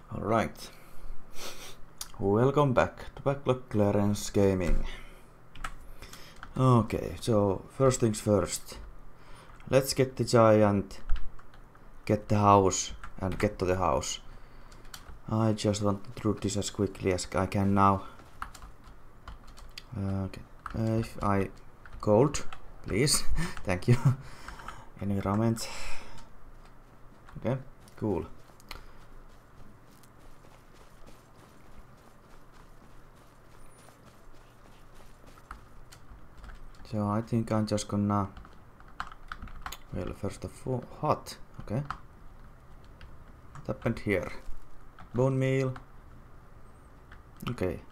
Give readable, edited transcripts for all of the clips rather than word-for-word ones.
Alright, welcome back to Backlog Clarence Gaming. Okay, so first things first. Let's get the giant, get the house, and get to the house. I just want to do this as quickly as I can now. Okay, if I... gold, please. Thank you. Environment. Okay, cool. So I think I'm just gonna... well, first of all, hot. Okay. What happened here? Bone meal. Okay.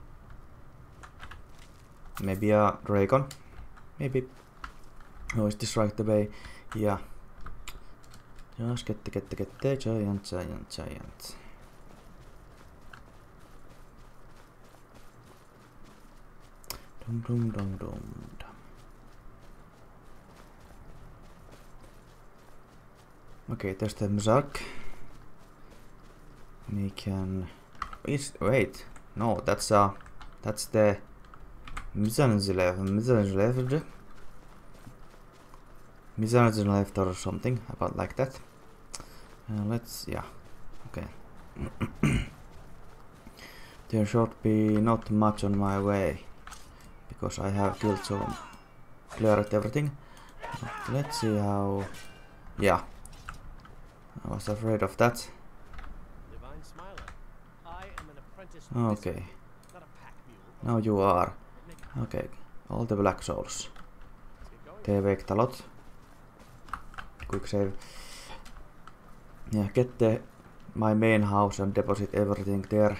Maybe a dragon. Maybe. Oh, is this right away? Yeah. Just get the giant. Dum. Okay, there's the Mzark. We can... wait, no, that's the Mizanzlev or something about like that. Let's, yeah, okay. There should be not much on my way because I have killed so cleared everything. But let's see how. Yeah, I was afraid of that. Okay, now you are. Okay, all the black souls. They waked a lot. Quick save. Yeah, get my main house and deposit everything there.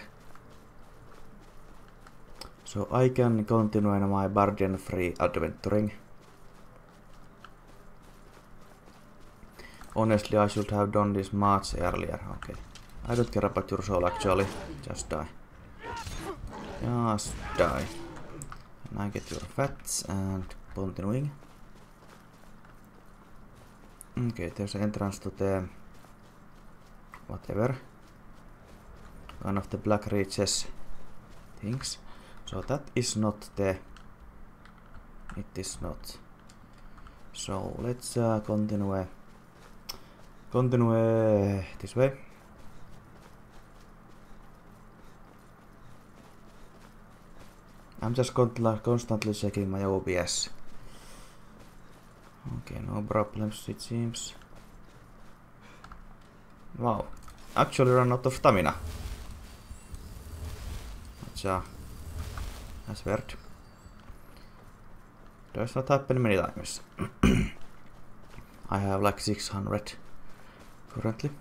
So I can continue in my burden-free adventuring. Honestly, I should have done this much earlier. Okay, I don't care about your soul actually. Just die. Just die. And I get your fats and continuing. Okay, there's an entrance to the whatever. One of the black reaches things. So that is not the... it is not. So let's continue this way. I'm just constantly checking my OBS. Okay, no problems it seems. Wow, actually run out of stamina. That's weird. Does not happen many times. I have like 600 currently.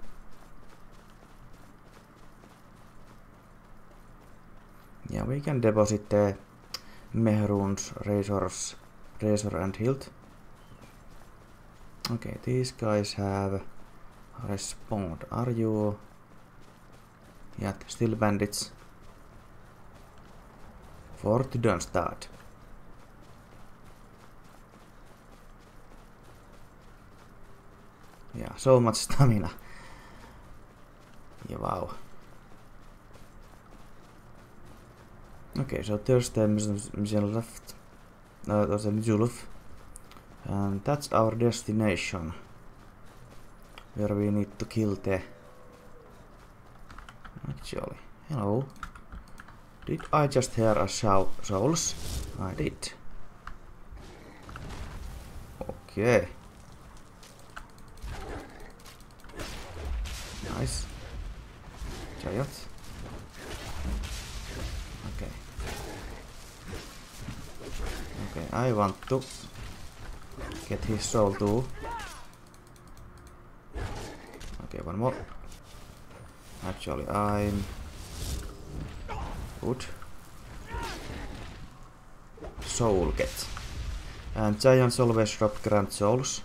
Yeah, we can deposit the Mehrunes, Razor and Hilt. Okay, these guys have respawned. Are you... yeah, still bandits? Fort Dunstad. Yeah, so much stamina. Yeah, wow. Okay, so there's the Mzuluf. There's the Mzuluf. And that's our destination. Where we need to kill the... actually, hello. Did I just hear a souls? I did. Okay. Nice. Giant. Okay. Okay, I want to get his soul too. Okay, one more. Actually, I'm... good. Soul get. And giants always drop grand souls.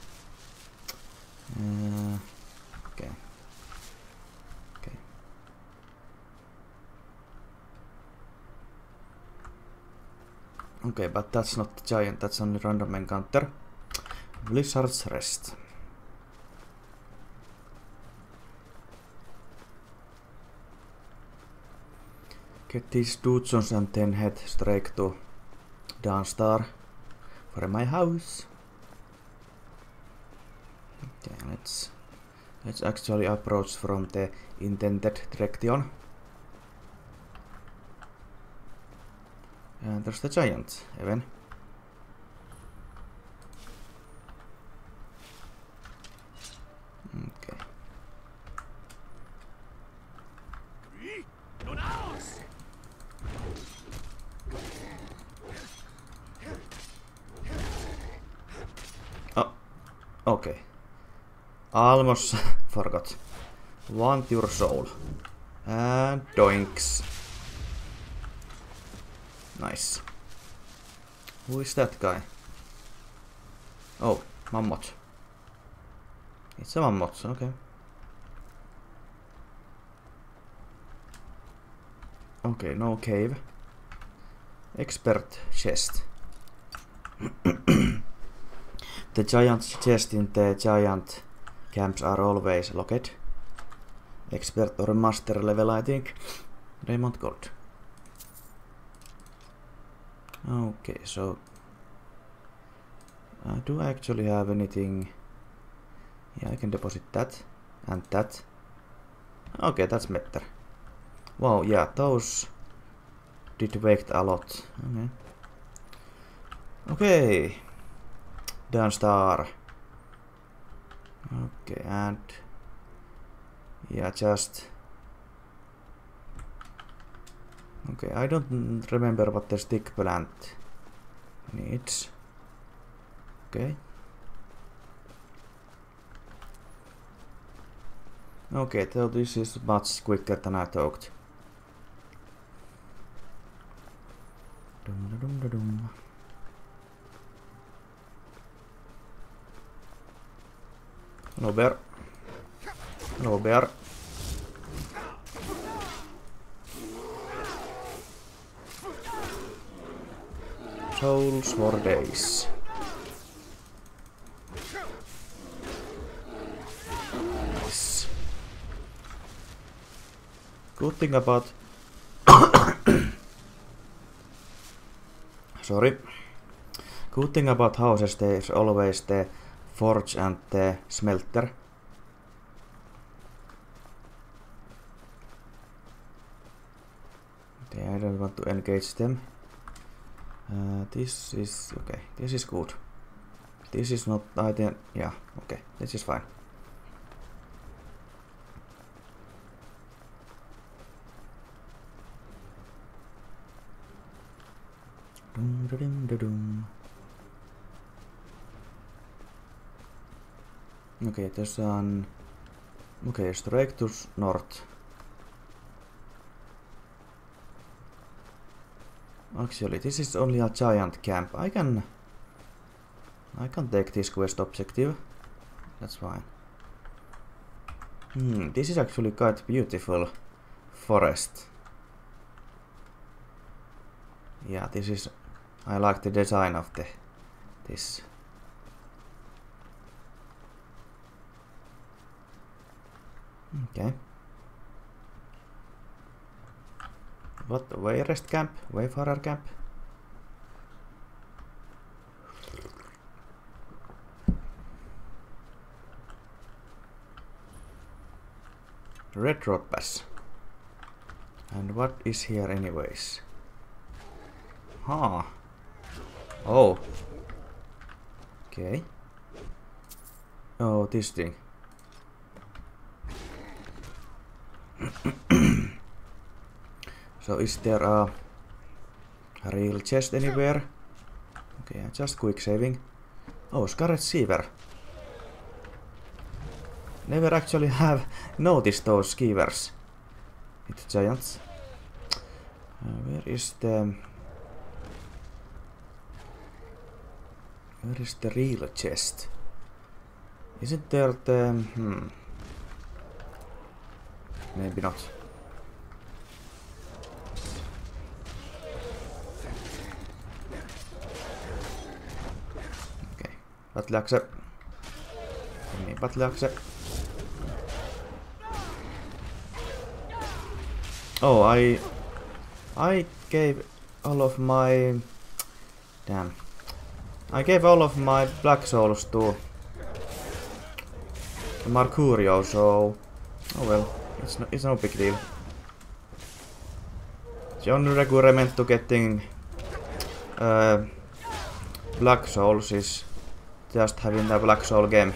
Okay. Okay. Okay, but that's not the giant, that's only random encounter. Blizzard's Rest. Get these Dudesons and then head straight to Dawnstar for my house. Okay, let's actually approach from the intended direction. And there's the giant even. Okay. Oh, okay. Almost forgot. Want your soul. And doinks. Nice. Who is that guy? Oh, mammoth. It's a mammoth, okay. Okay, no cave. Expert chest. The giant chest in the giant camps are always locked. Expert or master level, I think. Diamond gold. Okay, so do I actually have anything? Yeah, I can deposit that and that. Okay, that's better. Wow, yeah, those did weight a lot. Okay. Okay. Dawnstar. Okay, and yeah, just okay, I don't remember what the stick plant needs. Okay. Okay, so this is much quicker than I thought. Hello, bear. Hello, bear. Souls for days. Nice. Good thing about sorry. Good thing about houses, there's always the forge and the smelter. Okay, I don't want to engage them. This is okay. This is good. This is not item. Yeah, okay. This is fine. Okay, there's an okay, straight to north. Actually, this is only a giant camp. I can take this quest objective. That's fine. This is actually quite beautiful forest. Yeah, this is. I like the design of this. Okay. What? Wayrest camp? Wayfarer camp? Red Road Pass. And what is here anyways? Huh. Oh. Okay. Oh, this thing. So is there a real chest anywhere? Okay, just quick saving. Oh, Scarlet Skeever. Never actually have noticed those skeevers. It's giants. Where is the real chest? Isn't there the maybe not. Okay, battle-axe. Battle-axe. Oh, I gave all of my... Damn. I gave all of my Black Souls to Mercurio, so... Oh well, it's no big deal. The only requirement to getting Black Souls is just having the Black Soul game.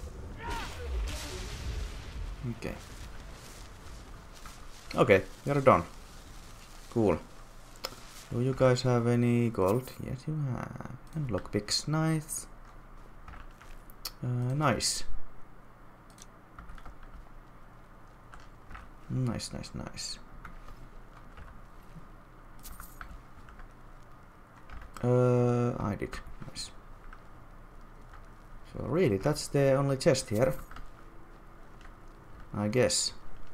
Okay. Okay, you're done. Cool. Do you guys have any gold? Yes, you have. And lockpicks, nice. Nice. Nice, nice, nice. I did. Nice. So really, that's the only chest here. I guess.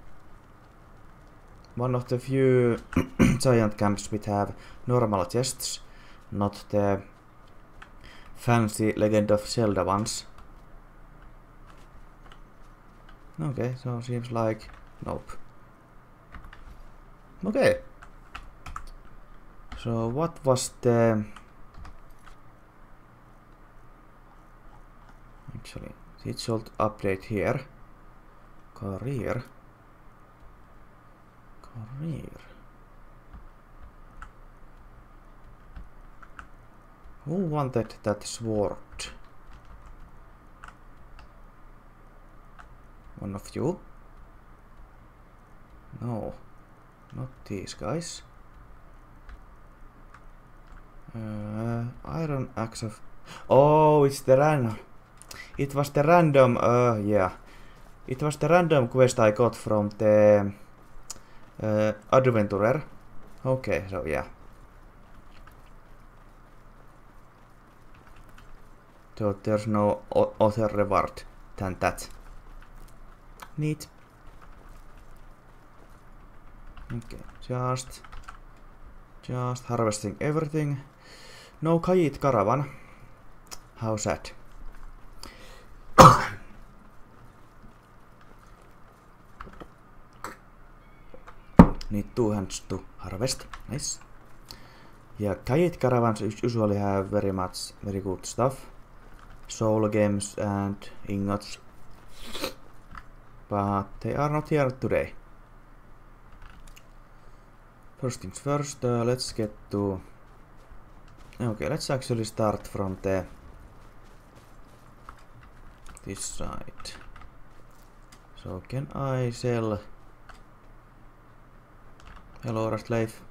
One of the few giant camps which have normal chests, not the fancy Legend of Zelda ones. Okay, so seems like nope. Okay. So what was the... Actually, it should update here. Career. Who wanted that sword? One of you? No, not these guys. Iron axe of... Oh, it's the random. It was the random, yeah. It was the random quest I got from the adventurer. Okay, so yeah. So there's no other reward than that. Neat. Okay, just harvesting everything. No Khajiit caravan. How sad. Need 2 hands to harvest. Nice. Yeah, Khajiit caravans usually have very good stuff. Soul gems and ingots. But they are not here today. First things first, let's get to... Okay, let's actually start from this side. So can I sell... Hello, slave.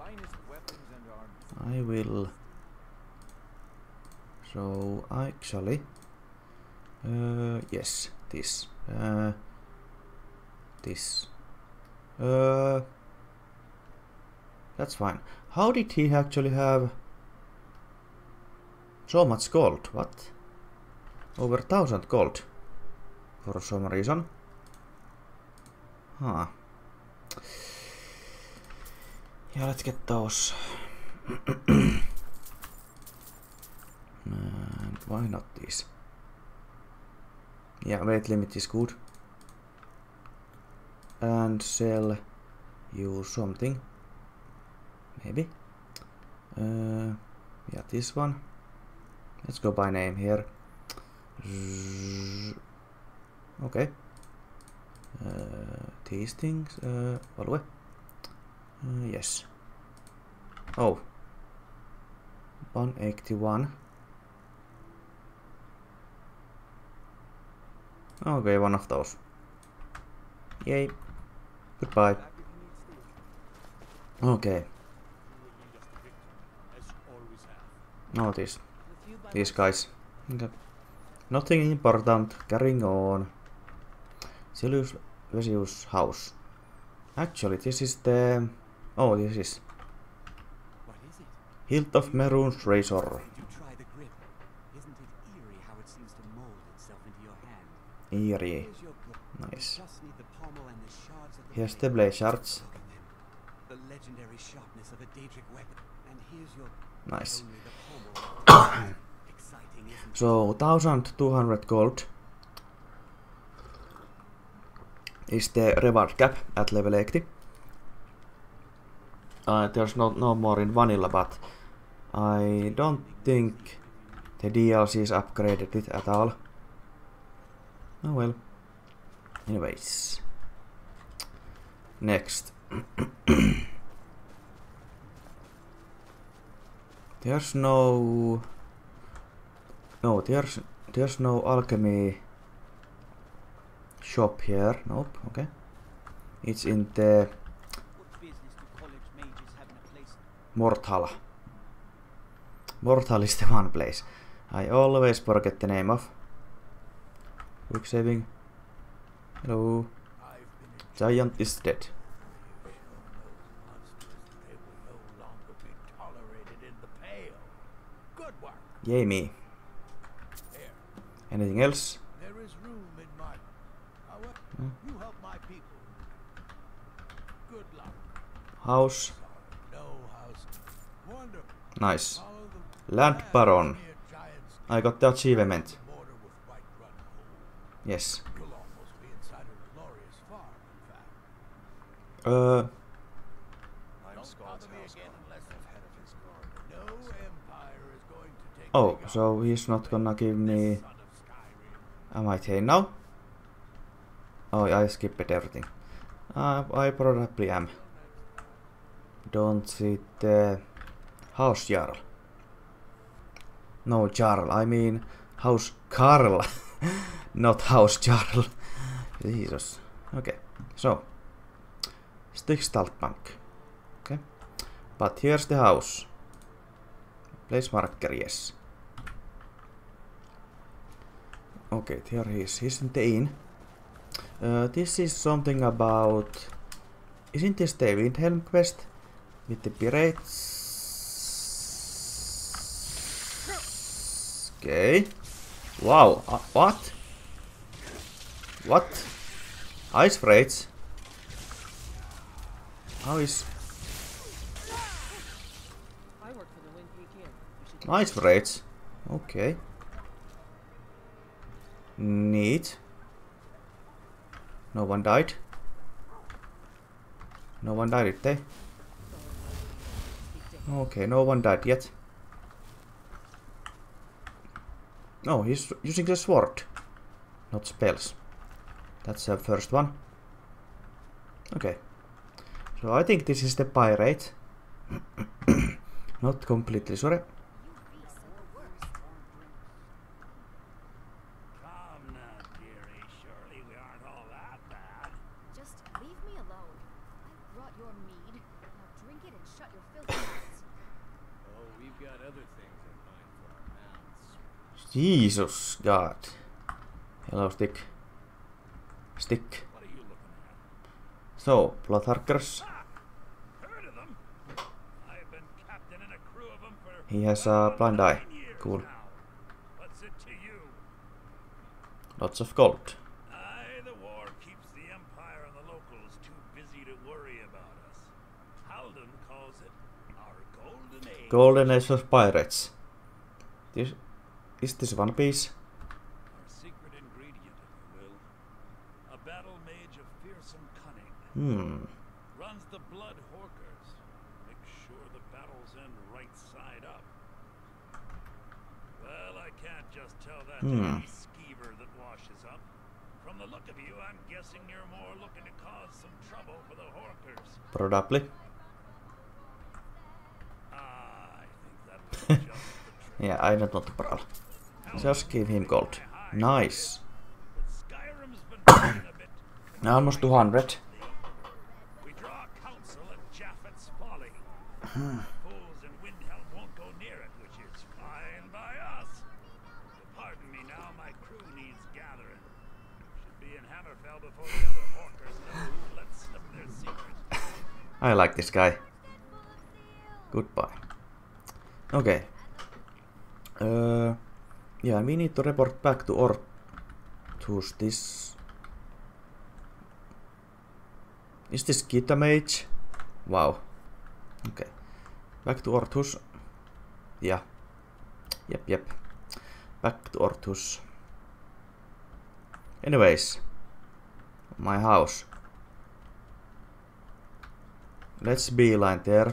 I will... So, actually... yes, this. This. That's fine. How did he actually have so much gold? What? Over 1000 gold. For some reason. Huh. Yeah, let's get those. And why not these? Yeah, weight limit is good. And sell you something. Maybe. Yeah, this one. Let's go by name here. Okay. These things. Value. Yes. Oh. 181. Okay, one of those. Yay. Goodbye. Okay. No, these guys. Okay. Nothing important. Carrying on. Silvius Vesius house. Actually, this is the... Oh, this is... What is it? Hilt of Mehrunes razor. You try the grip. Isn't it eerie how it seems to mold itself into your hand? Eerie. Here's your grip. Nice. You just need the pommel and the shards of the Here's the blade shards. Look at them. The legendary sharpness of a Daedric weapon. And here's your... Nice. Only the pommel. Exciting, isn't it? So 1200 gold is the reward cap at level 80. there's no more in vanilla, but I don't think the DLCs upgraded it at all. Oh well. Anyways. Next. There's no alchemy shop here. Nope, okay. It's in the Mortal. Mortal is the one place I always forget the name of. Quick saving. Hello. Giant is dead. Yay me. Anything else? There is room in my you help my people. Good luck. House. No house. Wonderful. Nice. Land Baron. I got the achievement. Yes. You'll almost be inside a glorious farm, in fact. Don't bother me again unless I've had of his guard. No empire is going to take Oh, so he's not gonna give me... Am I here now? Oh, I skipped everything. I probably am. Don't see the House Jarl. No, Jarl, I mean House Carl. Not House Jarl. Jesus. Okay, so Stigstaltbank. Okay, but here's the house. Place marker, yes. Okay, here he is. He's in the inn. This is something about... Isn't this the Windhelm quest? With the pirates? Okay. Wow, what? What? Ice Freights? How is... Ice Freights? Okay. Neat. No one died. No one died, did they? Okay, no one died yet. No, he's using the sword, not spells. That's the first one. Okay. So I think this is the pirate. Not completely sure. Jesus God. Hello, Stick. Stick. So, Bloodharkers. He has a blind eye. Cool. Lots of gold. The war keeps the Empire and the locals too busy to worry about us. Halden calls it our golden age. Golden Age of Pirates. Is this One Piece? Our secret ingredient, if you will. A battle mage of fearsome cunning. Runs the Blood Horkers. Make sure the battles end right side up. Well, I can't just tell that to any skeever that washes up. From the look of you, I'm guessing you're more looking to cause some trouble for the Horkers. Probably. I think that was just the trick. Yeah, I don't want to brawl. Just give him gold. Nice. Almost 200. We draw counsel at Japhet's folly. Fools in Windhelm won't go near it, which is fine by us. Pardon me now, my crew needs gathering. Should be in Hammerfell before the other Horkers know who let slip their secret. I like this guy. Goodbye. Okay. Yeah, we need to report back to Orthus. This... Is this Gita Mage? Wow. Okay. Back to Orthus. Yeah. Yep. Back to Orthus. Anyways. My house. let's beeline there.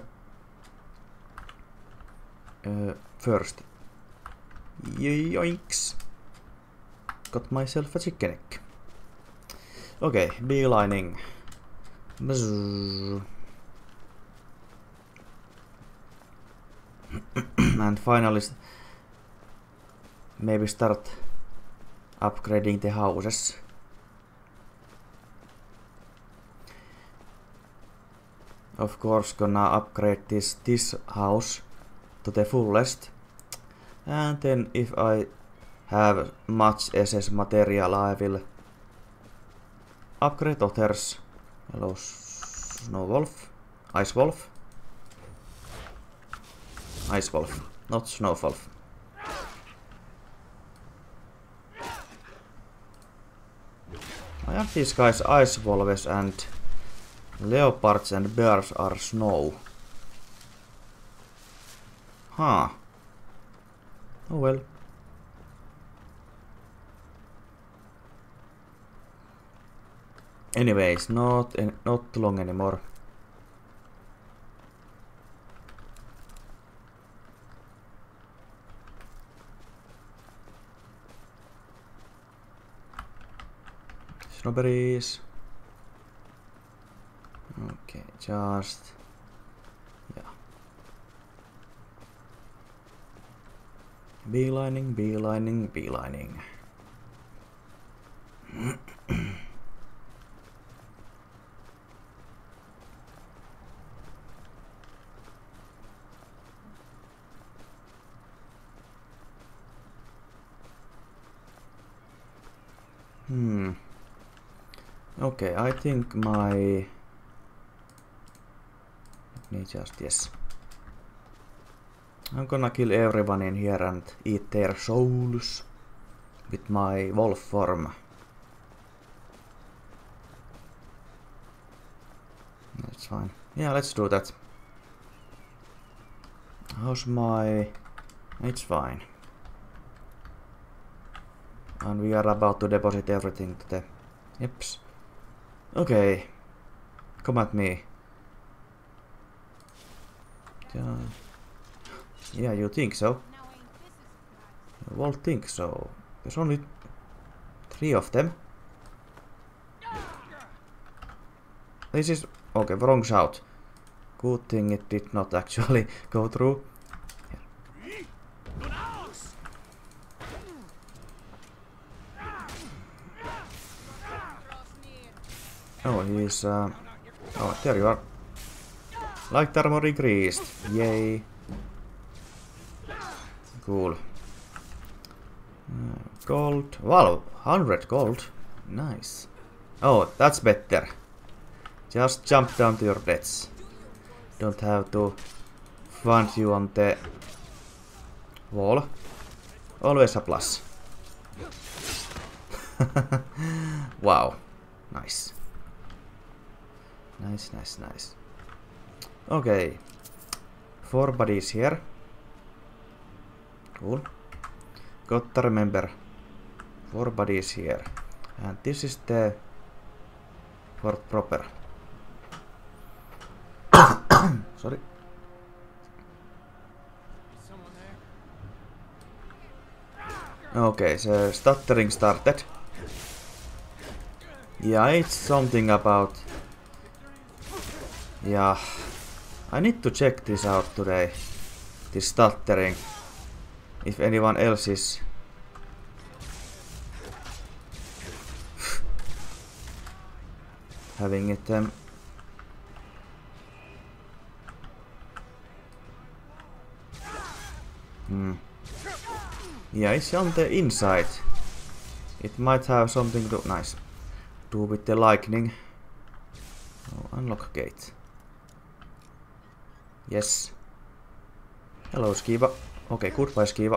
First. Yoinks. Got myself a chicken egg. Okay, beelining. And finally, maybe start upgrading the houses. Of course, gonna upgrade this house to the fullest. And then if I have much SS material, I will upgrade others. Hello, Snow Wolf. Ice Wolf. Ice Wolf, not Snow Wolf. I have these guys Ice Wolves and leopards and bears are snow. Huh. Oh well. Anyways, not long anymore. Strawberries. Okay, just yeah. Beelining, beelining, beelining. Okay, I think my... Let me just, yes. I'm gonna kill everyone in here and eat their souls with my wolf form. That's fine. Yeah, let's do that. How's my... It's fine. And we are about to deposit everything to the... Yeps. Okay. Come at me. Yeah, you think so? You won't think so. There's only 3 of them. This is... Okay, wrong shout. Good thing it did not actually go through. Oh, he's... Oh, there you are. Light armor increased. Yay. Cool. Gold. Wow, 100 gold. Nice. Oh, that's better. Just jump down to your deaths. Don't have to find you on the wall. Always a plus. Wow. Nice. Nice, nice, nice. Okay. 4 bodies here. Cool. Got to remember 4 bodies here. And this is the fort proper. Sorry. Okay, so stuttering started. Yeah, it's something about... Yeah, I need to check this out today. This stuttering. If anyone else is... having it... Yeah, it's on the inside. It might have something to... Nice. Do with the lightning. Oh, unlock gate. Yes. Hello, Skiva. Okay, goodbye, Skiva.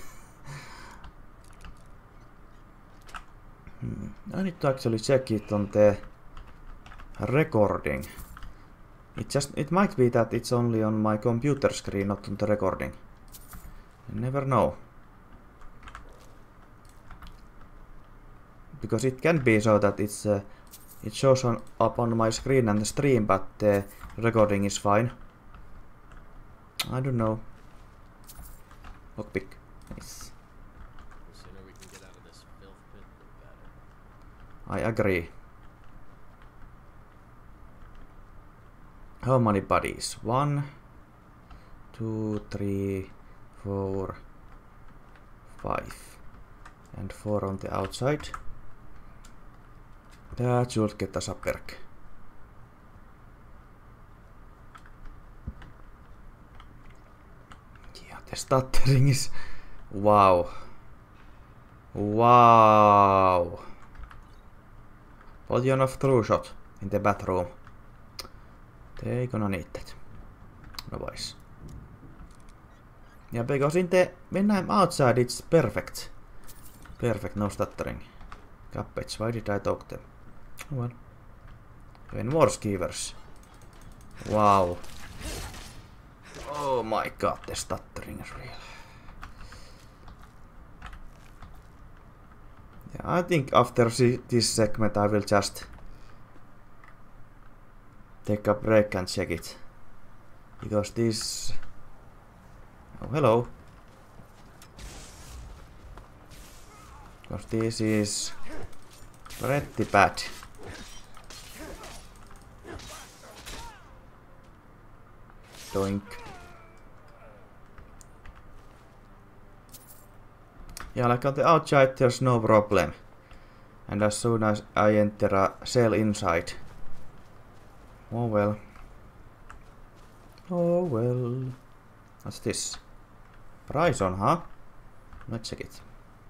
I need to actually check it on the recording. It might be that it's only on my computer screen, not on the recording. You never know. Because it can be so that it's It shows up on my screen and the stream, but the recording is fine. I don't know. Lockpick. Nice. The sooner we can get out of this filth pit, the better. I agree. How many bodies? 1, 2, 3, 4, 5. And 4 on the outside. That should get us up work. Yeah, the stuttering is... Wow. Wow. Potion of True Shot in the bathroom. They gonna need that. Otherwise. Yeah, because when I'm outside it's perfect. Perfect, no stuttering. Cabbage, why did I talk them? Well. Even more skivers. Wow. Oh my god, the stuttering is real. Yeah, I think after this segment I will just take a break and check it. Because this... Oh, hello. Because this is pretty bad. Doink. Yeah, like on the outside there's no problem. And as soon as I enter a cell inside. Oh well. Oh well. What's this? Horizon, huh? Let's check it.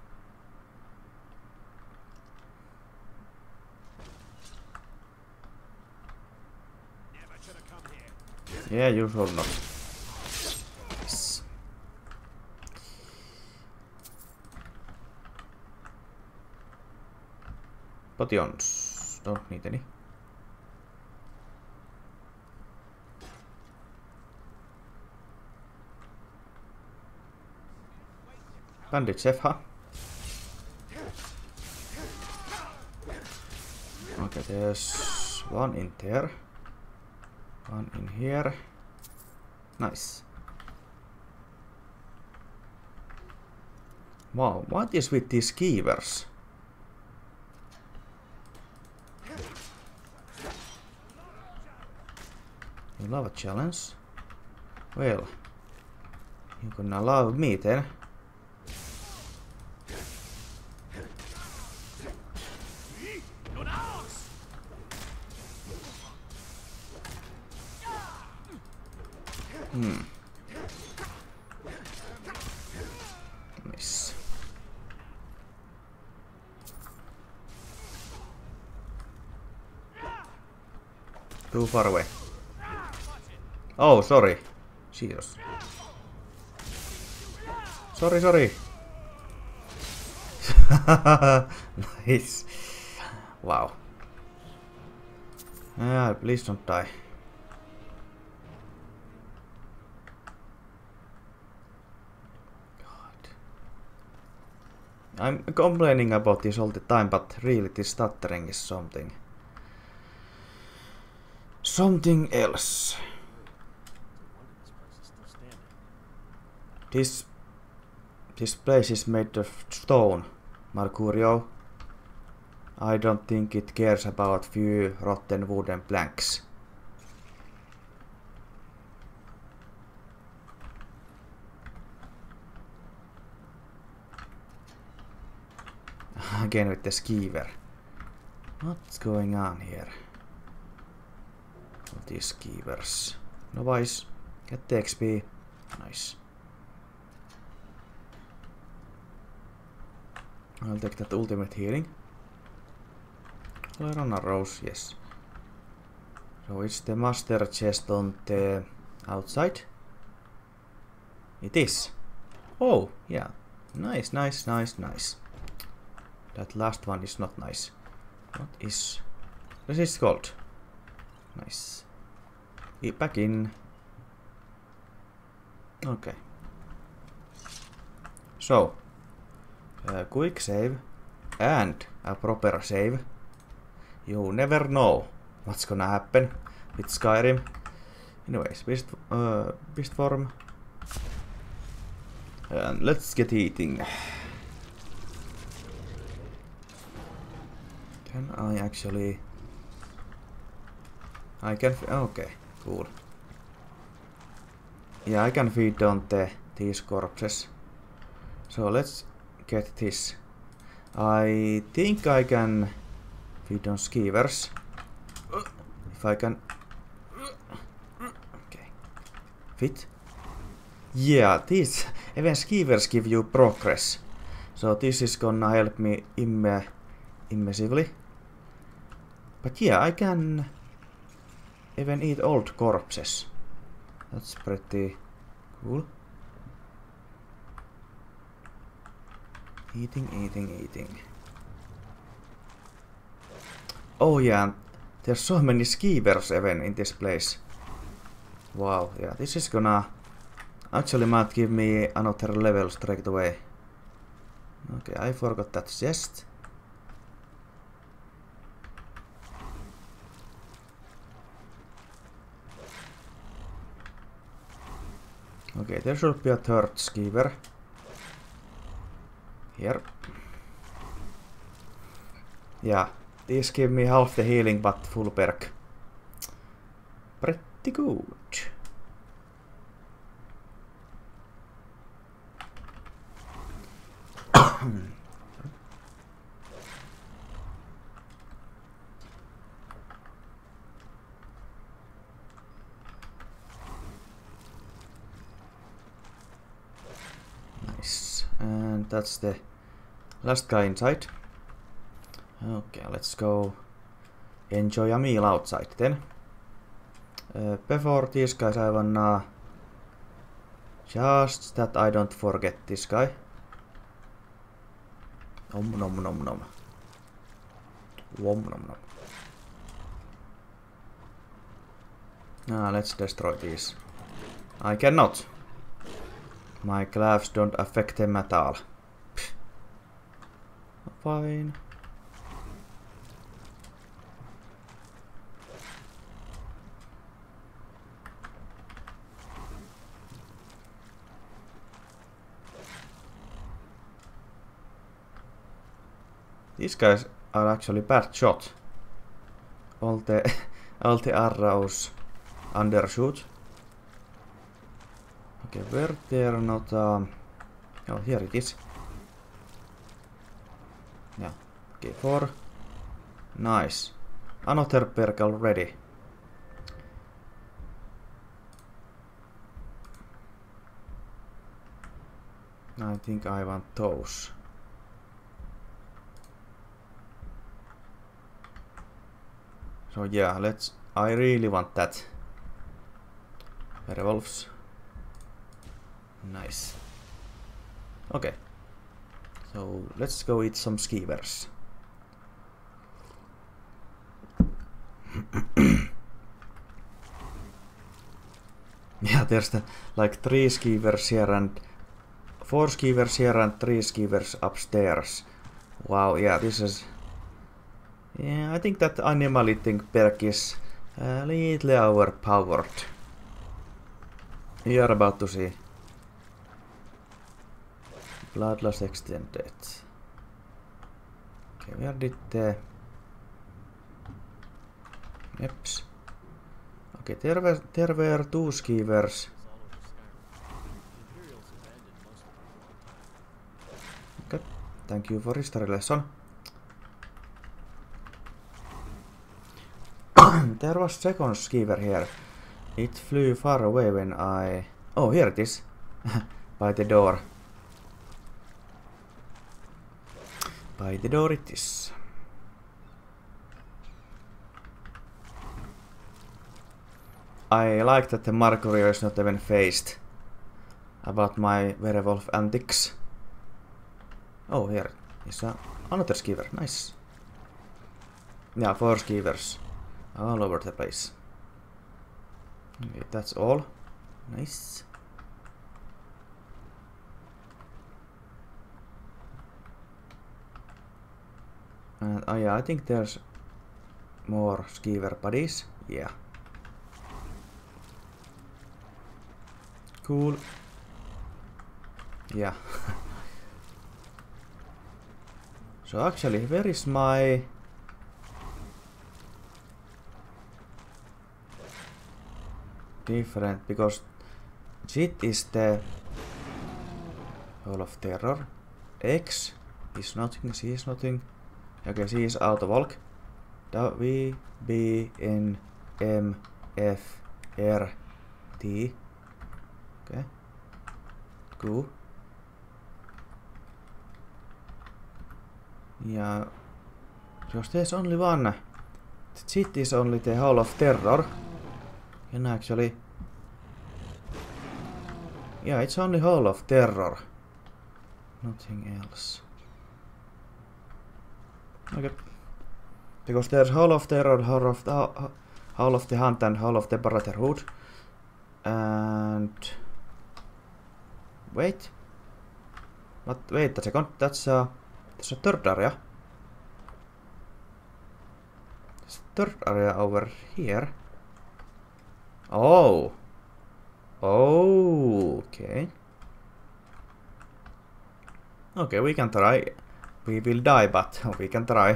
Yeah, you should not. Yes. Potions. Don't need any. Bandage F, huh? Okay, there's one in there. One in here. Nice. Wow, what is with these skivers? You love a challenge? Well, you're gonna love me then. Nice. Too far away. Oh, sorry. Jesus. Sorry. Nice. Wow. Please don't die. I'm complaining about this all the time, but really this stuttering is something else. This place is made of stone, Mercurio. I don't think it cares about few rotten wooden planks. Again with the skiver. What's going on here? All these skivers. Novice, get the XP. Nice. I'll take that ultimate healing. Flare on arrows, yes. So it's the master chest on the outside. It is. Oh, yeah. Nice. That last one is not nice. What is... Resist gold. Nice. Back in. Okay. So. Quick save. And a proper save. You never know what's gonna happen with Skyrim. Anyways, beast form. And let's get eating. Can I actually... I can... Okay, cool. Yeah, I can feed on these corpses. So let's get this. I think I can feed on skeevers. If I can... Okay. Fit. Yeah, these even skeevers give you progress. So this is gonna help me immensely. But yeah, I can even eat old corpses. That's pretty cool. Eating. Oh yeah, there's so many skeevers even in this place. Wow, yeah, this is gonna actually might give me another level straight away. Okay, I forgot that chest. Okay, there should be a third skeever. Here. Yeah, these give me half the healing but full perk. Pretty good. Nice. And that's the last guy inside. Okay, let's go enjoy a meal outside then. Before these guys I wanna just that I don't forget this guy. Nom nom nom nom. Nom nom nom. Let's destroy these. I cannot. My gloves don't affect them at all. Pfft. Fine. These guys are actually bad shot. All the arrows undershoot. Okay, where they're not... Oh, here it is. Yeah, okay, 4. Nice. Another perk already. I think I want those. So yeah, I really want that. Werewolves. Nice. Okay. So let's go eat some skeevers. Yeah, there's like 3 skeevers here and 4 skeevers here and 3 skeevers upstairs. Wow, yeah, this is... Yeah, I think that animal eating perk is a little overpowered. You are about to see. Bloodlust extended. Okay, where did the... Eps. Okay, there were 2 skeevers. Okay, thank you for history lesson. There was second skeever here. It flew far away when I... Oh, here it is. By the door. By the door it is. I like that the Marguerite is not even phased about my werewolf antics. Oh, here is another skeever. Nice. Yeah, 4 skeevers. All over the place. Okay, that's all. Nice. And oh yeah, I think there's more skiver buddies. Yeah. Cool. Yeah. So actually, where is my... different, because Z is the Hall of Terror. X is nothing, C is nothing. Okay, C is Autovolk. V, B, N, M, F, R, T. Okay. Q. Yeah. Because there's only one. Z is only the Hall of Terror. And actually... yeah, it's only Hall of Terror. Nothing else. Okay. Because there's Hall of Terror, Hall of the Hunt and Hall of the Brotherhood. And... wait. But wait a second, that's a third area. There's a third area over here. Oh. Oh, okay. Okay, we can try. We will die, but we can try.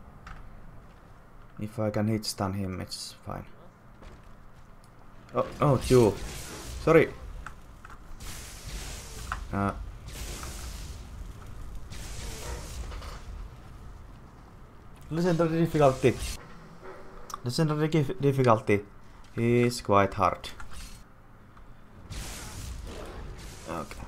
If I can hit stun him, it's fine. Oh, you. Sorry. Legendary difficulty. Legendary difficulty is quite hard. Okay.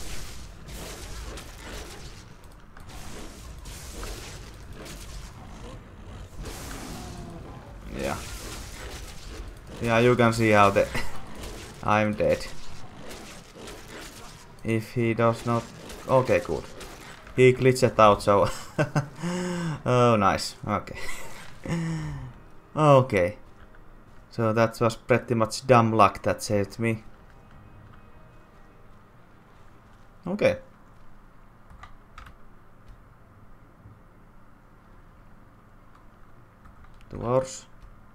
Yeah. Yeah, you can see how the I'm dead. If he does not... okay, good. He glitched out, so... oh, nice. Okay. Okay. So that was pretty much dumb luck that saved me. Okay. Two hours.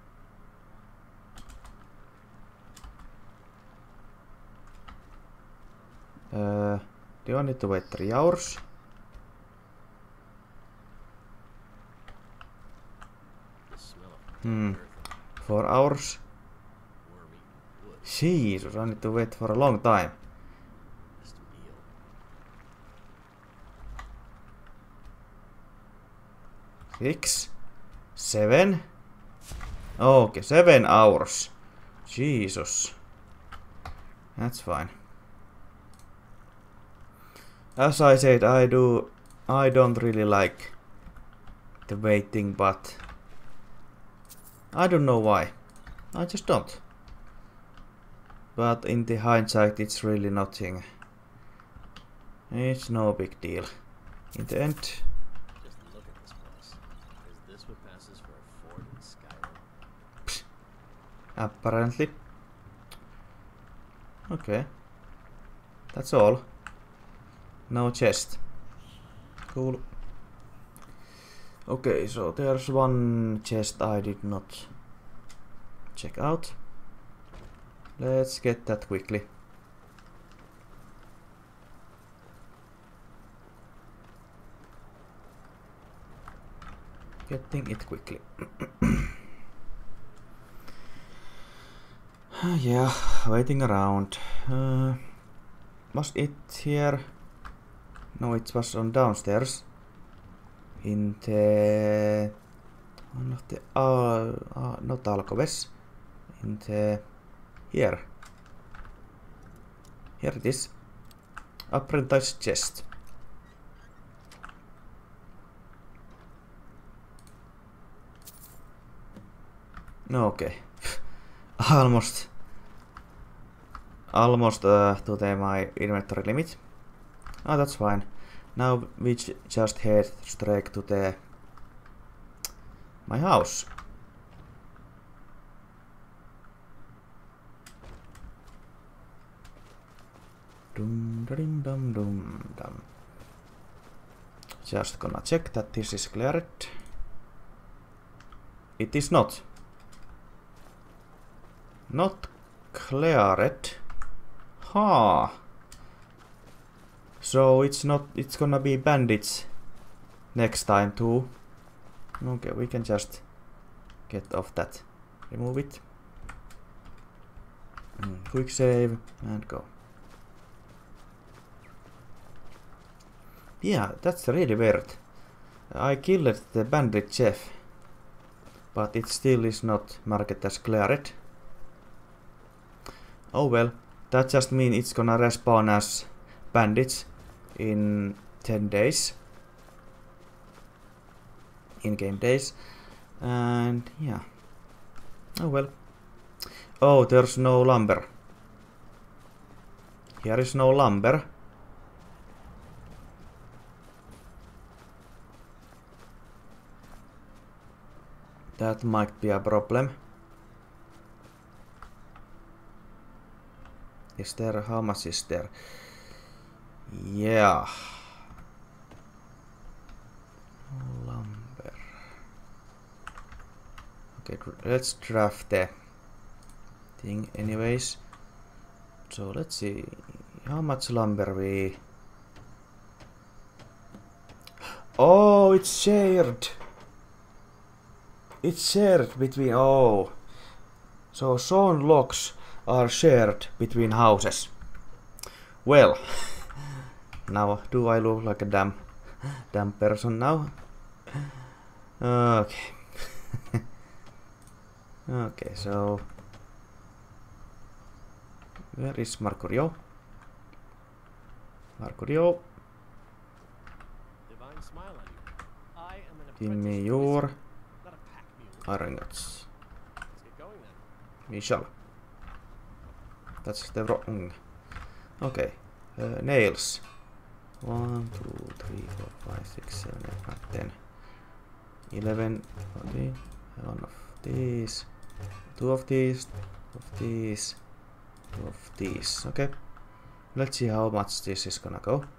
Do I need to wait 3 hours? The smell of earth 4 hours? wormy wood. Jesus, I need to wait for a long time. This meal. 6, 7. Okay, 7 hours. Jesus. That's fine. As I said, I don't really like the waiting, but I don't know why. I just don't. But in the hindsight, it's really nothing. It's no big deal. In the end, Just look at this place. Is this what passes for a fort in Skyrim? apparently. Okay. That's all. No chest. Cool. Okay, so there's one chest I did not check out. Let's get that quickly. Getting it quickly. Yeah, waiting around. Was it here? No, it was on downstairs. In the... one of the... not alcoves. In the... here. Here it is. Apprentice chest. No, okay. almost to my inventory limit. Oh, that's fine. Now we just head straight to my house. Dum dum dum dum dum. Just gonna check that this is cleared. it is not. Not cleared. Ha. So it's not. It's gonna be bandits next time too. Okay, we can just get off that. Remove it. Quick save and go. Yeah, that's really weird. I killed the bandit chef, but it still is not marked as cleared. Oh well, that just means it's gonna respawn as bandits in 10 days. In-game days. And yeah. Oh well. Oh, there's no lumber. Here is no lumber. That might be a problem. Is there? How much is there? Yeah. Lumber. Okay, let's draft the thing anyways. So let's see how much lumber we... Oh, it's shared. It's shared between... Oh. So sawn logs are shared between houses. Well. Now, do I look like a damn person now? Okay. Okay, so... Where is Marcurio? Marcurio. Divine smile on you. I am an Give me apprentice your wizard, not a pack mule. iron nuts. Let's get going then. We shall. That's the wrong. Okay. Nails. 1, 2, 3, 4, 5, 6, 7, 8, 9, 10. 11. 14. One of these. Two of these. Two of these. Two of these. Okay. Let's see how much this is gonna go.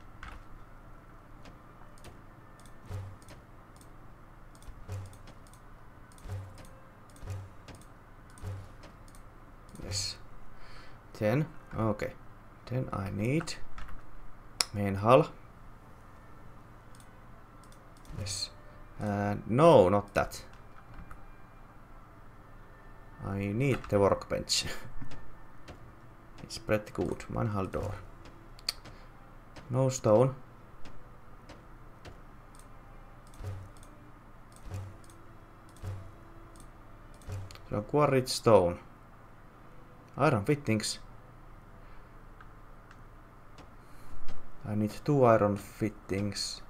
Yes. 10. Okay. Then I need main hull. Yes. No, not that. I need the workbench. It's pretty good. Main hull door. No stone. So quarried stone. Iron fittings. I need 2 iron fittings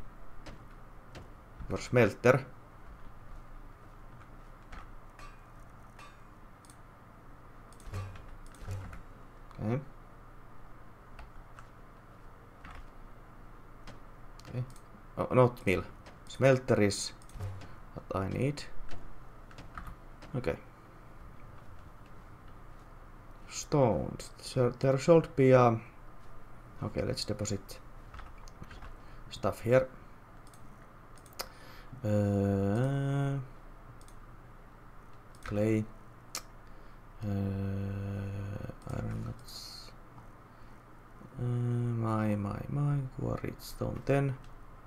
for smelter. Okay. Okay. Oh, not mill. Smelter is what I need. Okay. Stones. So there should be a... Okay, let's deposit stuff here. Clay. Iron nuts. My quarried stone 10.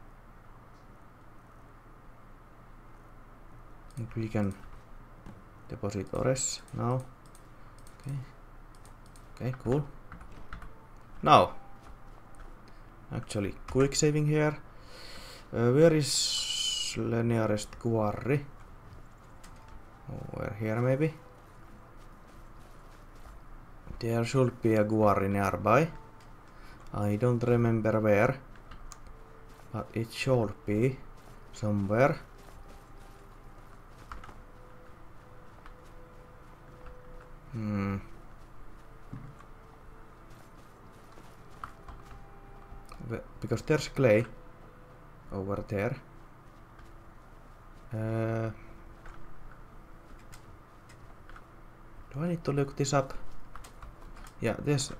And we can deposit ores now. Okay. Okay, cool. Now, actually, quick saving here. Where is the nearest quarry? Over here, maybe. There should be a quarry nearby. I don't remember where, but it should be somewhere. Because there's clay over there. Do I need to look this up? Yeah, there's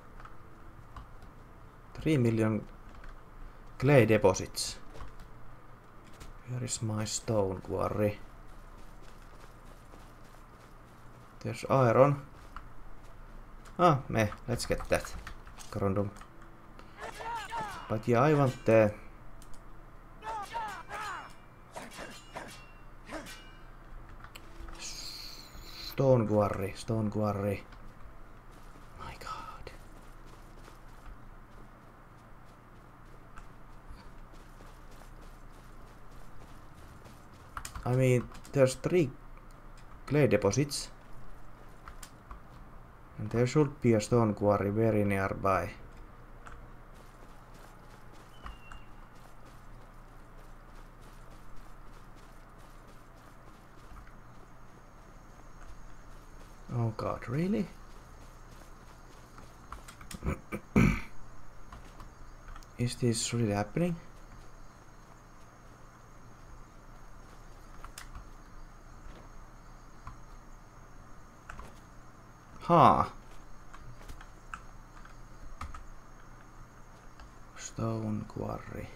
3 million clay deposits. Where is my stone quarry? There's iron. Ah, meh, let's get that. Corundum. But yeah, I want the... Stone quarry. My god. I mean, there's 3 clay deposits. And there should be a stone quarry very nearby. Oh god, really? Is this really happening? Huh. Stone quarry.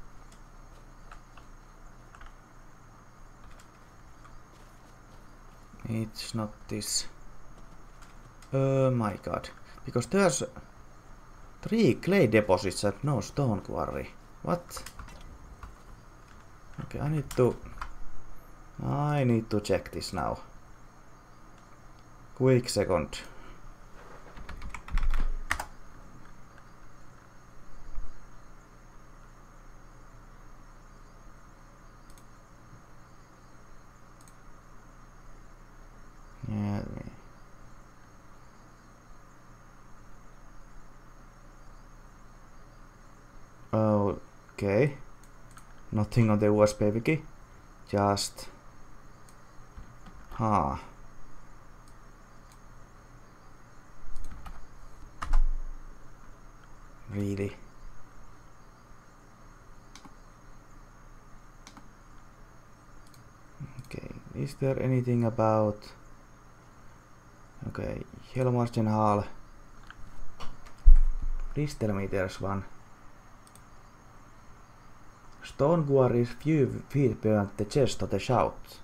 It's not this. Oh my god. Because there's 3 clay deposits and no stone quarry. What? Okay, I need to check this now. Quick second. Yeah. Okay. Nothing on the USB wiki. Just... Huh. Really? Okay, is there anything about... Okay, Hjalmarsen Hall. Please tell me there's one. Stone quarry is few feet beyond the chest of the shout.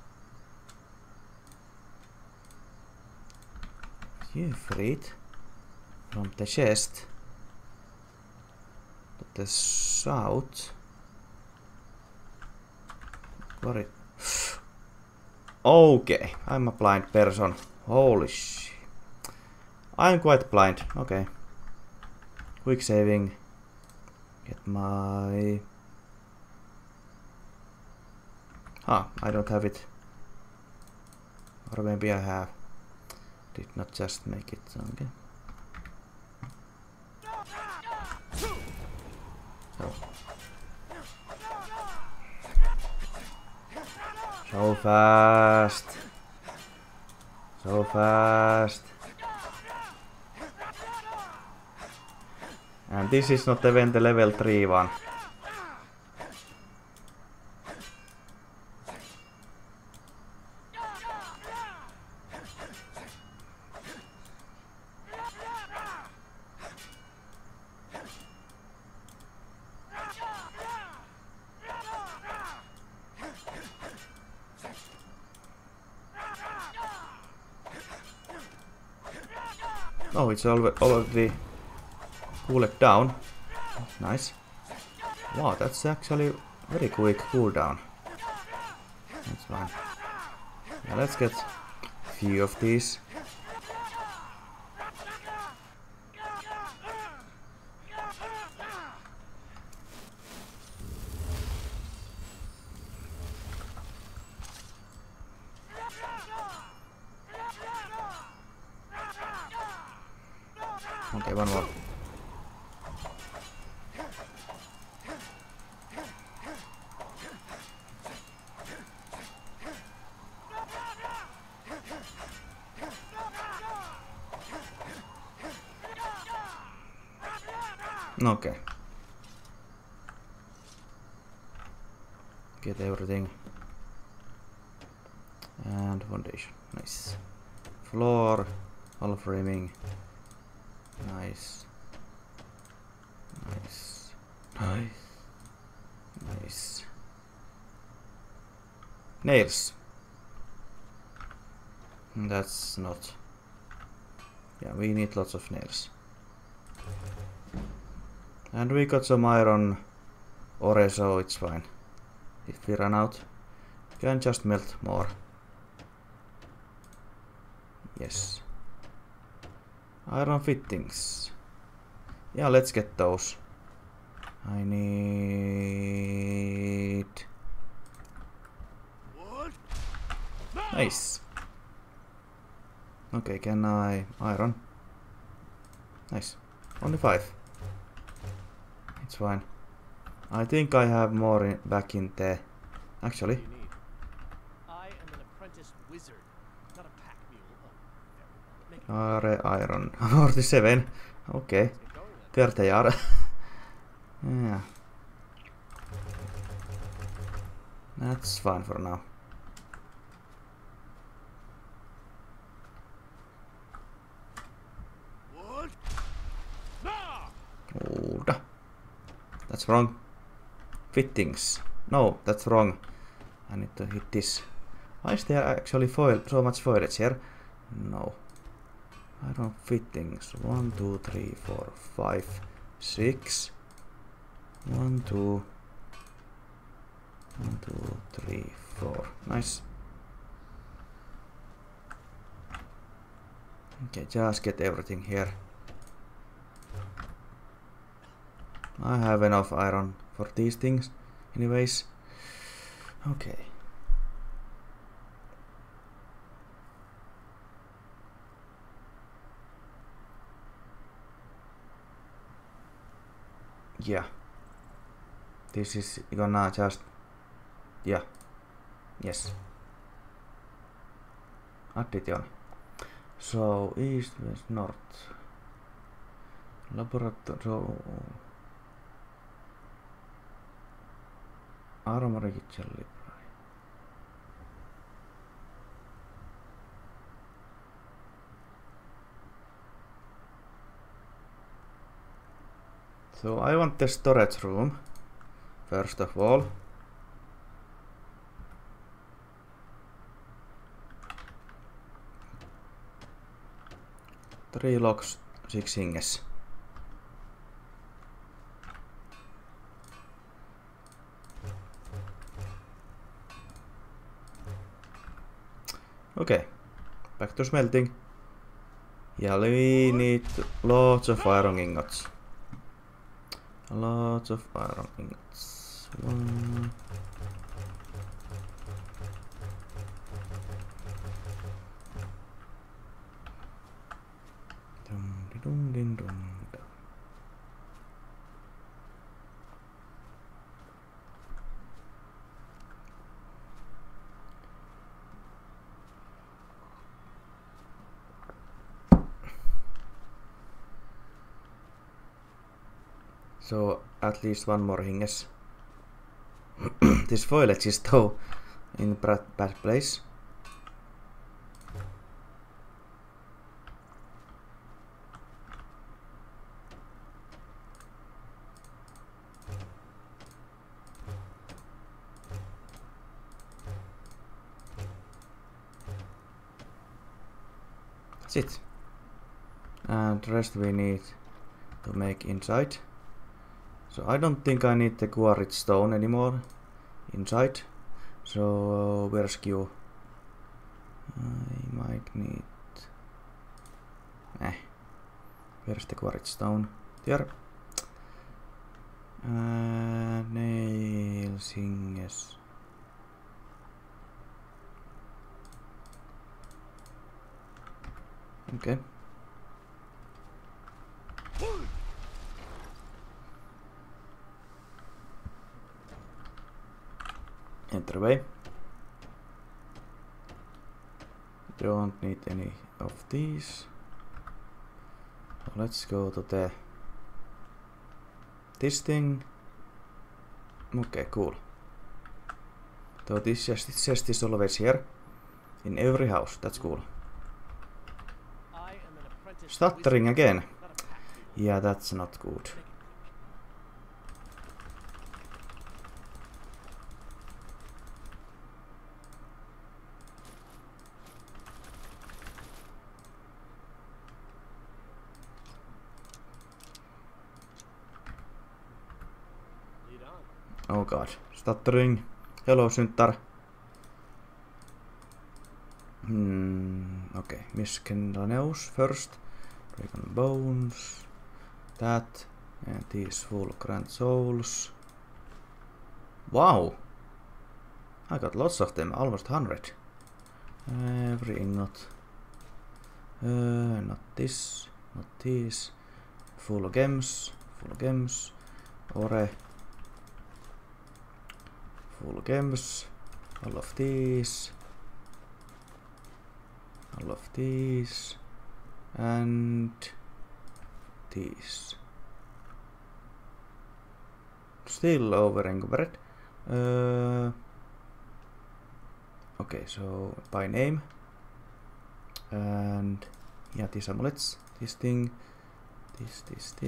Few feet from the chest to the south. Quarry. Okay, I'm a blind person. Holy shit. I'm quite blind. Okay. Quick saving. Get my... I don't have it. Or maybe I have. Did not just make it. Okay. So fast. So fast. And this is not even the level 3 one. Oh, it's already cooled down. Nice. Wow, that's actually very quick cooldown. That's fine. Yeah, let's get a few of these. Okay, one more. Okay. Get everything. And foundation. Nice. Floor. All framing. Nice. Nice. Nice. Nice. Nails. That's not. Yeah, we need lots of nails. And we got some iron ore, so it's fine. If we run out, we can just melt more. Yes. Iron fittings. Yeah, let's get those. I need... What? Nice. Okay, can I... Iron. Nice. Only 5. It's fine. I think I have more back in there. Actually. What do you need? I am an apprentice wizard, not a pack mule. Oh, very well. Make it Iron. 47. Okay. Let's get going then. There they are. Yeah. That's fine for now. What? Ah! Hold. That's wrong. Fittings. No, that's wrong. I need to hit this. Why is there actually foil, so much foliage here? No. Iron fittings. 1, 2, 3, 4, 5, 6. 1, 2. 1, 2, 3, 4. Nice. Okay, just get everything here. I have enough iron for these things, anyways. Okay. Yeah. This is gonna just... Yeah. Yes. Addition. So, east, west, north. Laboratory... So... Armory kitchen library. So I want the storage room first of all. Three locks, 6 hinges. Okay, back to smelting. Yeah, we need lots of iron ingots. Lots of iron ingots. 1. Dum, dum, dum. So at least one more hinges. This foliage is though in bad place. That's it. And the rest we need to make inside. So I don't think I need the quarried stone anymore inside. So where's Q? I might need... Where's the quarried stone? There. Nails, hinges. Okay. Enter away. Don't need any of these. So let's go to this thing. Okay, cool. So this chest is always here in every house. That's cool. Stuttering again. Yeah, that's not good. god. Stuttering. Hello, Syntar. Okay, Miss Kendall first. Dragon Bones. That. And these full Grand Souls. Wow! I got lots of them, almost 100. Every ingot. Not this, not these. Full gems, Ore. Full gems. All of these. And these. Still over encumbered. Okay, so by name. And yeah, these amulets. This thing. This.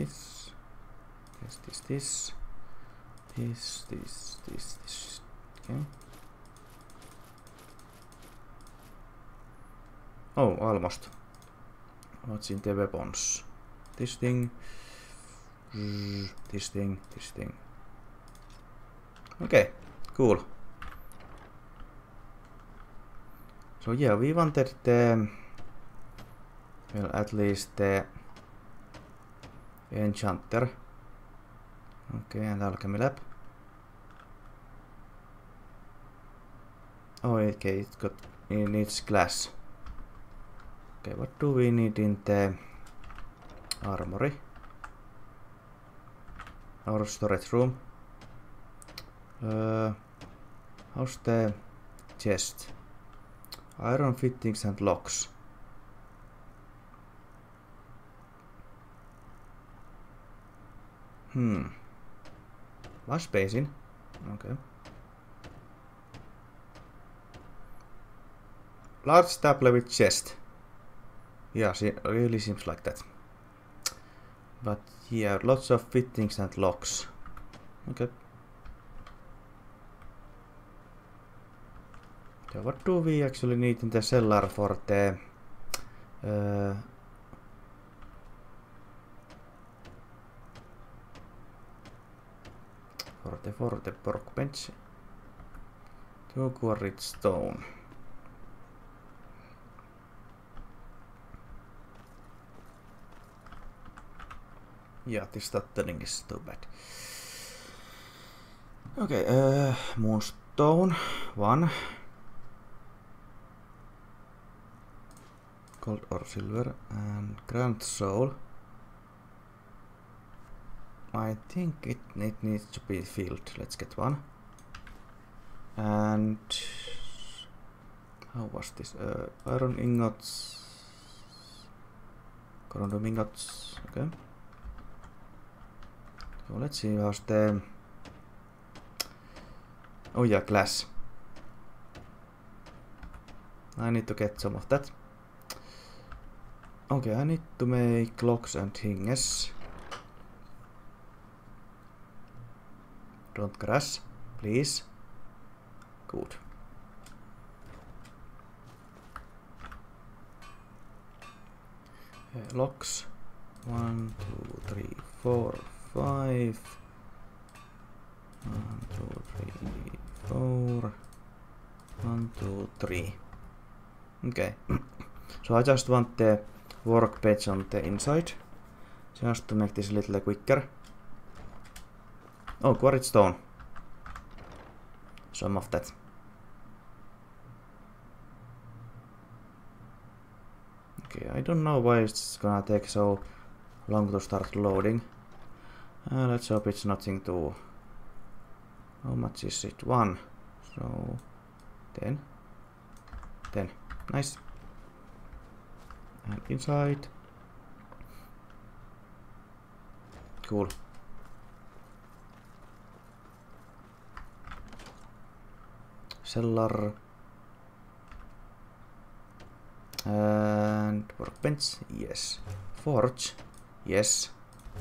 Okay. Oh, almost. What's in the weapons? This thing. This thing. Okay, cool. So yeah, we wanted the, well, at least the enchanter. Okay, and alchemy lab. Oh, okay, it needs glass. Okay, what do we need in the armory? Our storage room. How's the chest? Iron fittings and locks. Wash basin. Okay. Large tablet with chest. Yeah, it really seems like that. But yeah, lots of fittings and locks. Okay. So what do we actually need in the cellar for the workbench? 2 quarried stone. Yeah, this stuttering is too bad. Okay, moonstone 1. Gold or silver, and Grand Soul. I think it needs to be filled. Let's get 1. And how was this? Iron ingots, corundum ingots. Okay. So let's see how's the. Oh yeah, glass. I need to get some of that. Okay, I need to make locks and hinges. Don't crash, please. Good. Locks. 1, 2, 3, 4, 5. 1, 2, 3, 4. 1, 2, 3. Okay. So I just want the workbench on the inside, just to make this a little quicker. Oh, quarried stone. Some of that. Okay, I don't know why it's gonna take so long to start loading. Let's hope it's nothing too. How much is it? 1. So 10. Nice. And inside. Cool. Cellar. And workbench. Yes. Forge. Yes.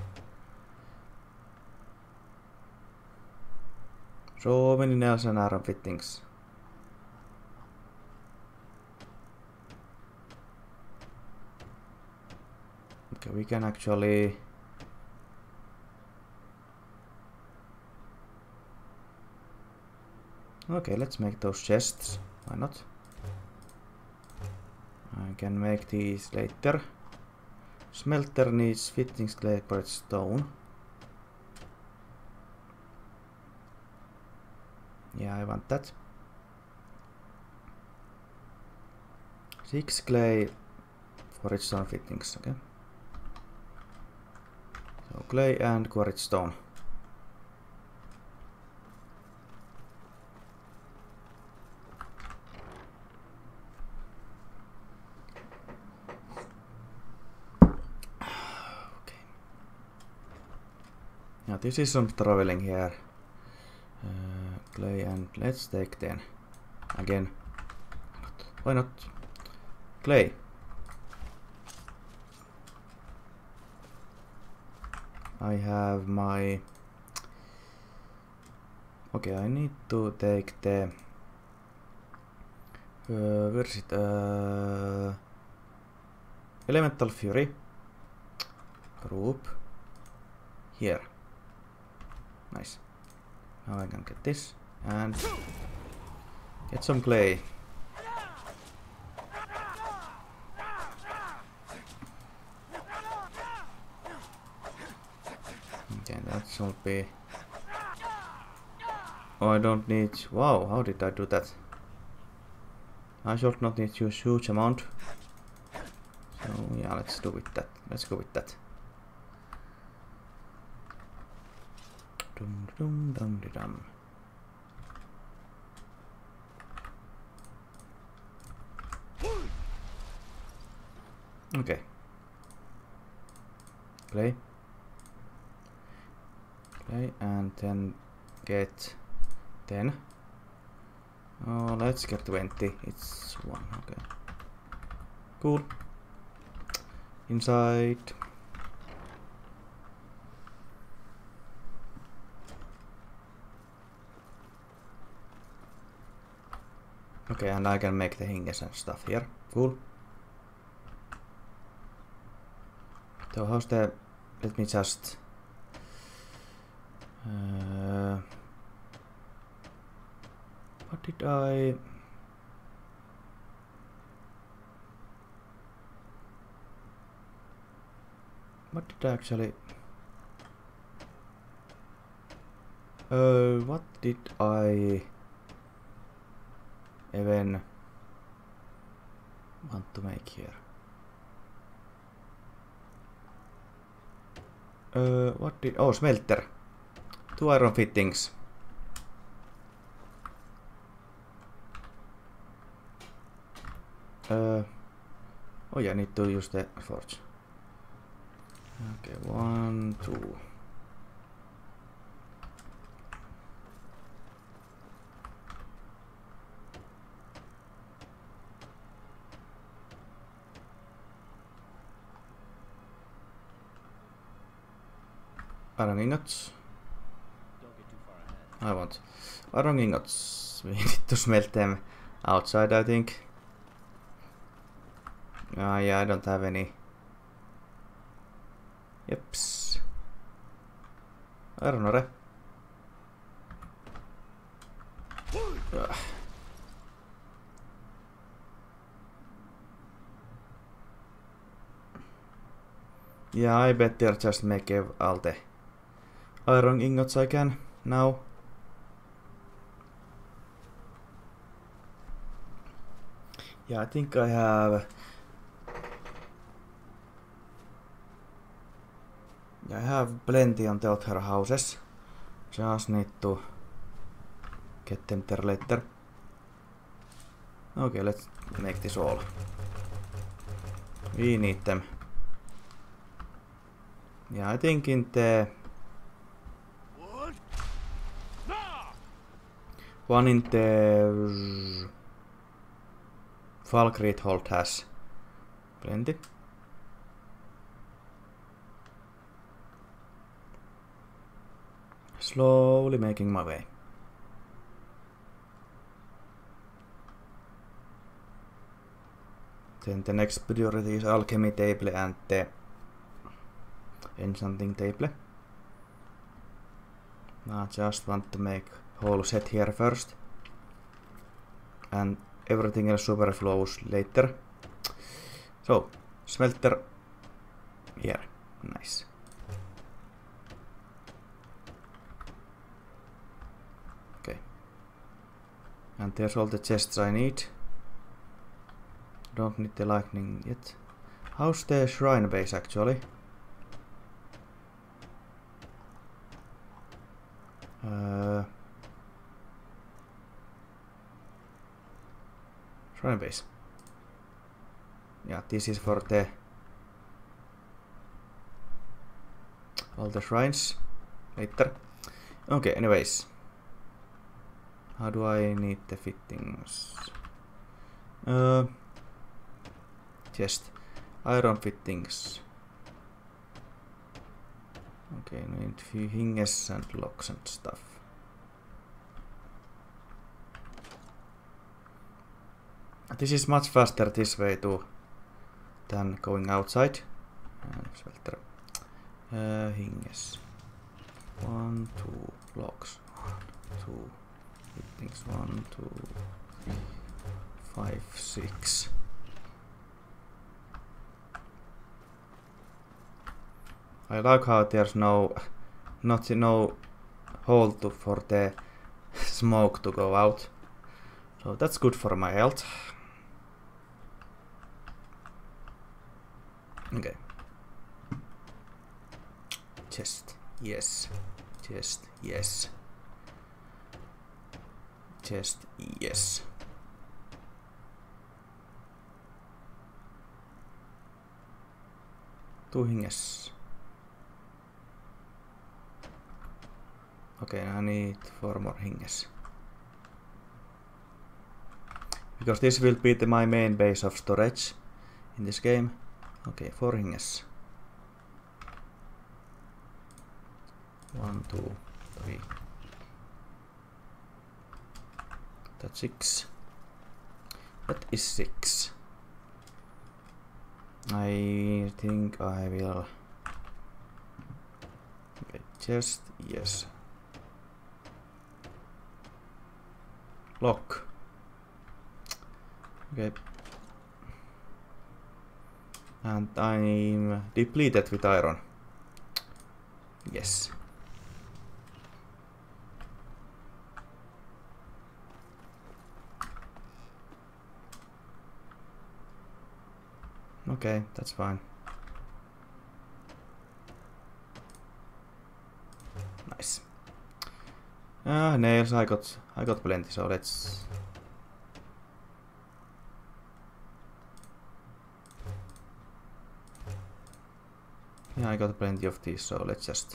So many nails and iron fittings. Okay, we can actually Okay, let's make those chests. Why not? I can make these later. Smelter needs fittings, clay, quartz, stone. Yeah, I want that. 6 clay, quartz, stone fittings. Okay. So clay and quartz stone. Now this is some traveling here. Clay and let's take then again. Why not? Clay. I have my. Okay, I need to take the. Where is it? Elemental Fury group here. Nice. Now I can get this and get some clay. Okay, that should be. Oh, I don't need. Wow, how did I do that? I should not need to use huge amount. So yeah, let's do with that. Let's go with that. Dum dum dum dum. Okay. Play. Play and then get 10. Oh, let's get 20. It's 1. Okay. Cool. Inside. Okay, and I can make the hinges and stuff here. Cool. So how's the... Let me just... what did I... What did I actually... what did I... even want to make here? What did... Oh, smelter. 2 iron fittings. Oh yeah, I need to use the forge. Okay, 1, 2. Iron ingots. Don't get too far ahead. I want iron ingots. We need to smelt them outside, I think. Yeah, I don't have any. Jeps. Iron ore. Yeah, I better just make all the iron ingots I can now. Yeah, I think I have. I have plenty on the other houses. Just need to get them there later. Okay, let's make this all. We need them. Yeah, I think in the one in the Falkreath hold has plenty. Slowly making my way. Then the next priority is alchemy table and the enchanting table. I just want to make whole set here first. and everything else superflows later. So, smelter here. Nice. Okay. And there's all the chests I need. Don't need the lightning yet. How's the shrine base actually? Shrine base. Yeah, this is for the all the shrines later. Okay, anyways. How do I need the fittings? Chest. Iron fittings. Okay, need few hinges and locks and stuff. This is much faster this way too than going outside. Smelter. Hinges. 1, 2 locks. 1, 2 fittings. 1, 2, 3, 5, 6. I like how there's no hole for the smoke to go out. So that's good for my health. Okay. Chest, yes. Chest, yes. Chest, yes. Two hinges. Okay, I need 4 more hinges. Because this will be my main base of storage in this game. Okay, 4 hinges. 1, 2, 3. That's 6. That is 6. I think I will. Okay, chest, yes. Lock. Okay. And I'm depleted with iron. Yes. Okay, that's fine. Nice. Nails, I got plenty, so let's. Yeah, I got plenty of these, so let's just.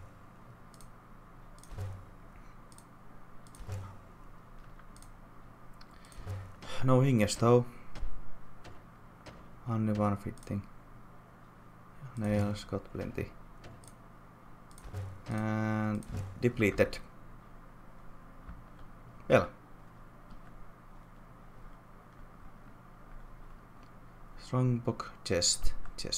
No hinges though. Only one fitting. Nails got plenty. And depleted. Well. Strongbox, chest.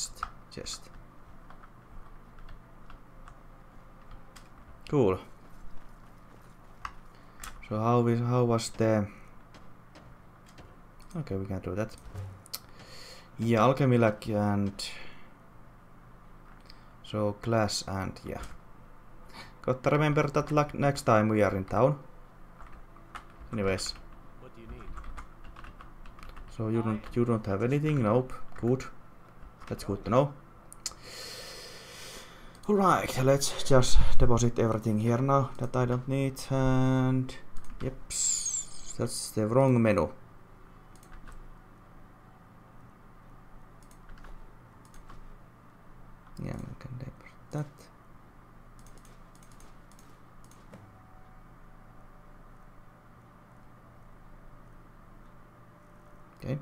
Cool. So how was the? Okay, we can do that. Yeah, alchemy lack and so glass and yeah. Got to remember that like next time we are in town. Anyways. What do you need? So you don't have anything? Nope. Good. That's good to know. Alright, let's just deposit everything here now that I don't need, and yep, that's the wrong menu. Yeah, we can deposit that. Okay.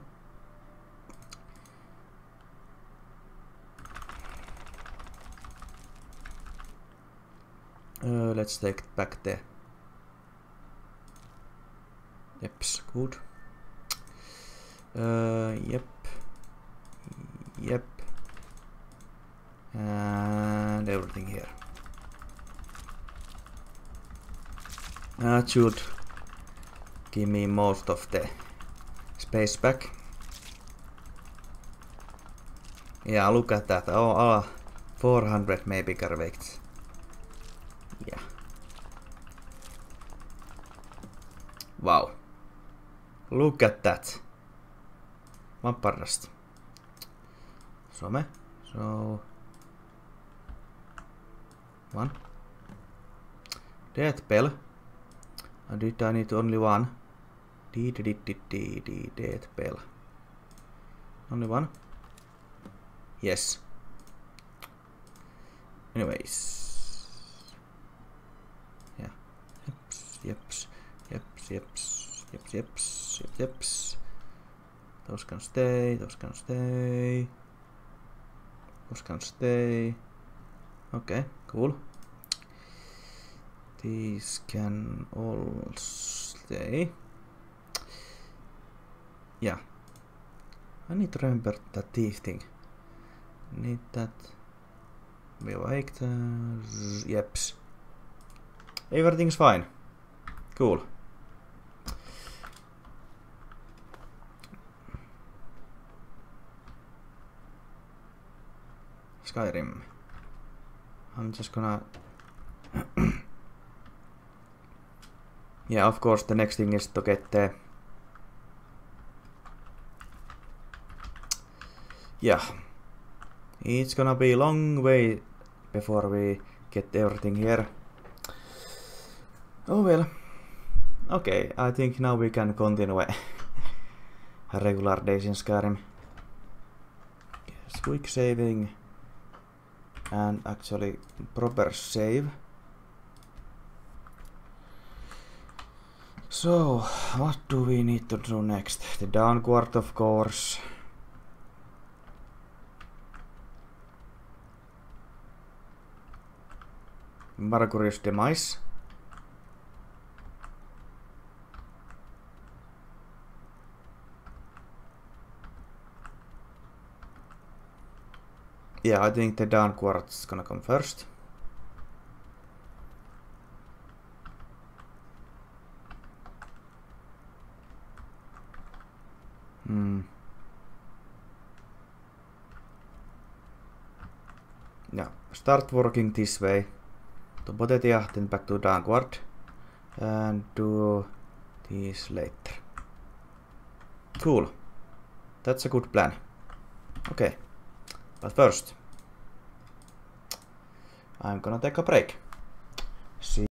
Let's take back the. Yep, good. Yep. And everything here. That should give me most of the space back. Yeah, look at that. Oh, 400 maybe correct. Yeah. Wow. Look at that. Mapparrasta. Some. So. One. Death bell. Did I need only one? Death bell. Only one? Yes. Anyways. Yeah. Yeps. Those can stay. Those can stay. Okay, cool. These can all stay. Yeah. I need to remember that thief thing. Need that. Bewaakt. Yeps. Everything's fine. Cool. Skyrim. I'm just gonna... yeah, of course the next thing is to get the... yeah. It's gonna be a long way before we get everything here. Oh well. Okay, I think now we can continue regular days in Skyrim. Yes, quick saving. And actually proper save. So, what do we need to do next? The Dawnguard, of course. Margurius demise. Yeah, I think the Dawnguard is gonna come first. Yeah, start working this way. To Botetia, then back to Dawnguard. And do this later. Cool. That's a good plan. Okay. But first, I'm gonna take a break.